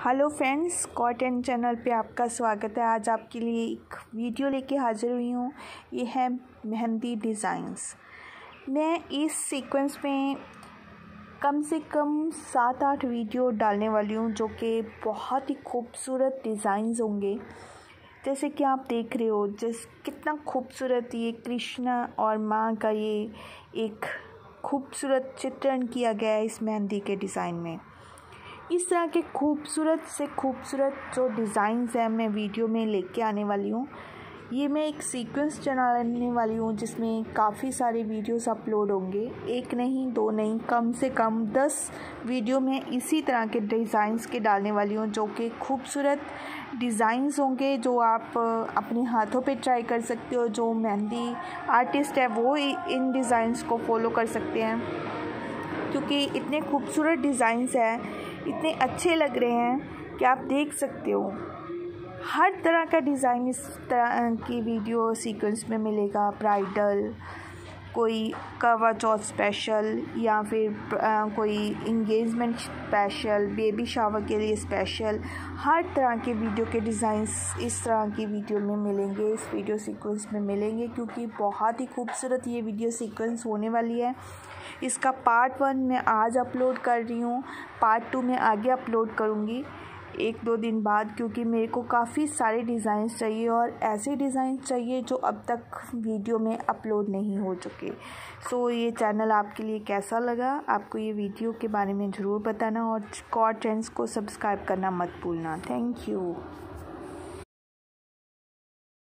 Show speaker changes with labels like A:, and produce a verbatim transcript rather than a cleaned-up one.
A: Hello friends, cotton channel पे आपका स्वागत है। आज आपके लिए एक वीडियो लेके हाजिर हुई हूँ। ये है मेहंदी डिज़ाइंस। मैं इस सीक्वेंस में कम से कम सात आठ वीडियो डालने वाली हूँ जो कि बहुत ही खूबसूरत डिज़ाइंस होंगे। जैसे कि आप देख रहे हो, जिस कितना खूबसूरत ये कृष्णा और माँ का ये एक खूबसूरत चित्रण किया गया है इस मेहंदी के डिज़ाइन में। इस तरह के खूबसूरत से खूबसूरत जो डिज़ाइंस हैं मैं वीडियो में लेके आने वाली हूँ। ये मैं एक सीक्वेंस चलाने वाली हूँ जिसमें काफ़ी सारे वीडियोस अपलोड होंगे। एक नहीं, दो नहीं, कम से कम दस वीडियो में इसी तरह के डिज़ाइंस के डालने वाली हूँ जो कि खूबसूरत डिज़ाइंस होंगे, जो आप अपने हाथों पे ट्राई कर सकते हो। जो मेहंदी आर्टिस्ट है वो इन डिज़ाइंस को फॉलो कर सकते हैं, क्योंकि इतने खूबसूरत डिज़ाइंस हैं, इतने अच्छे लग रहे हैं कि आप देख सकते हो। हर तरह का डिज़ाइन इस तरह की वीडियो सीक्वेंस में मिलेगा। ब्राइडल, कोई करवा चौथ स्पेशल, या फिर आ, कोई इंगेजमेंट स्पेशल, बेबी शावर के लिए स्पेशल। हर तरह के वीडियो के डिज़ाइंस इस तरह की वीडियो में मिलेंगे, इस वीडियो सीक्वेंस में मिलेंगे, क्योंकि बहुत ही खूबसूरत ये वीडियो सीक्वेंस होने वाली है। इसका पार्ट वन मैं आज अपलोड कर रही हूँ, पार्ट टू मैं आगे अपलोड करूँगी एक दो दिन बाद, क्योंकि मेरे को काफ़ी सारे डिज़ाइंस चाहिए और ऐसे डिज़ाइन चाहिए जो अब तक वीडियो में अपलोड नहीं हो चुके। सो ये चैनल आपके लिए कैसा लगा, आपको ये वीडियो के बारे में ज़रूर बताना और कॉट ट्रेंड्स को सब्सक्राइब करना मत भूलना। Thank you.